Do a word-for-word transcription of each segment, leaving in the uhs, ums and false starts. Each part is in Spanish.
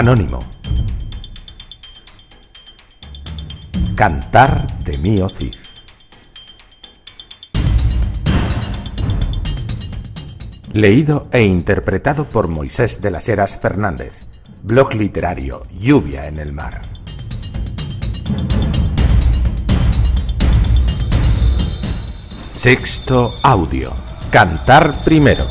Anónimo. Cantar de Mío Cid. Leído e interpretado por Moisés de las Heras Fernández. Blog literario Lluvia en el mar. Sexto audio. Cantar primero.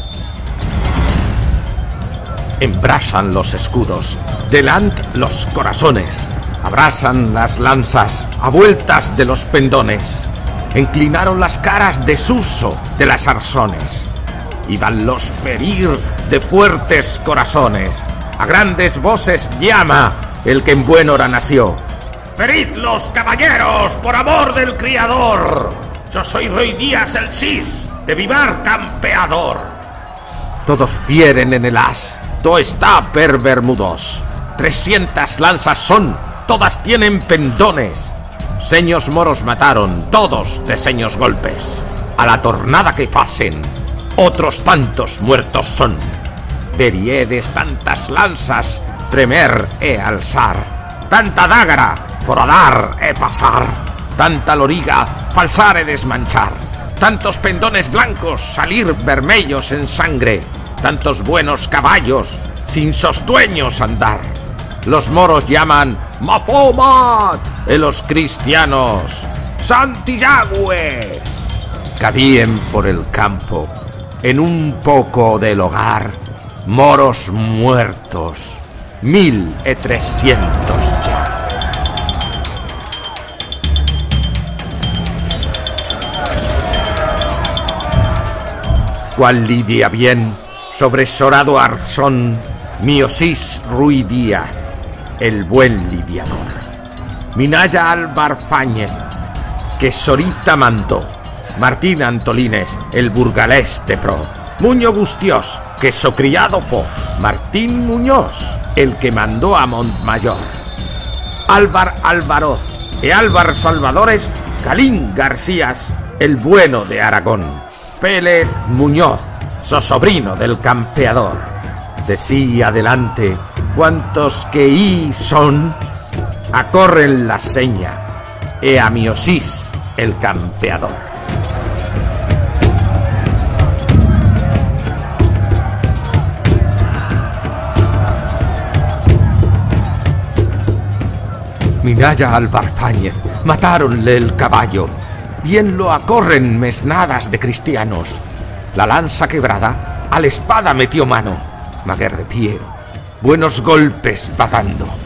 Embrasan los escudos, delante los corazones, abrasan las lanzas a vueltas de los pendones, inclinaron las caras desuso de las arzones, iban los ferir de fuertes corazones, a grandes voces llama el que en buen hora nació. ¡Feridlos, caballeros, por amor del Criador! Yo soy Rey Díaz el Cis, de Vivar campeador. Todos fieren en el as, todo está per bermudos. Trescientas lanzas son, todas tienen pendones. Seños moros mataron, todos de seños golpes. A la tornada que pasen, otros tantos muertos son. Veriedes tantas lanzas, tremer e alzar. Tanta dágara, foradar e pasar. Tanta loriga, falsar e desmanchar. Tantos pendones blancos, salir vermellos en sangre. Tantos buenos caballos, sin sostueños andar. Los moros llaman Mafomat, y los cristianos Santillagüe. Cabían por el campo, en un poco del hogar, moros muertos, mil y trescientos ya. Cual lidia bien sobre sorado arzón, Mío Cis Ruy Díaz, el buen lidiador. Minaya Álvar Fáñez, que Sorita mandó. Martín Antolines, el burgalés de pro. Muño Gustiós, que so criado fue. Martín Muñoz, el que mandó a Montmayor. Álvar Álvaroz e Álvar Salvadores, Calín Garcías, el bueno de Aragón. Félez Muñoz, so sobrino del campeador. De sí adelante, cuantos que y son, acorren la seña, e a Mío Cis el campeador. Minaya Álvar Fáñez, matáronle el caballo, bien lo acorren mesnadas de cristianos. La lanza quebrada, a la espada metió mano, Maguer de pie, buenos golpes va dando.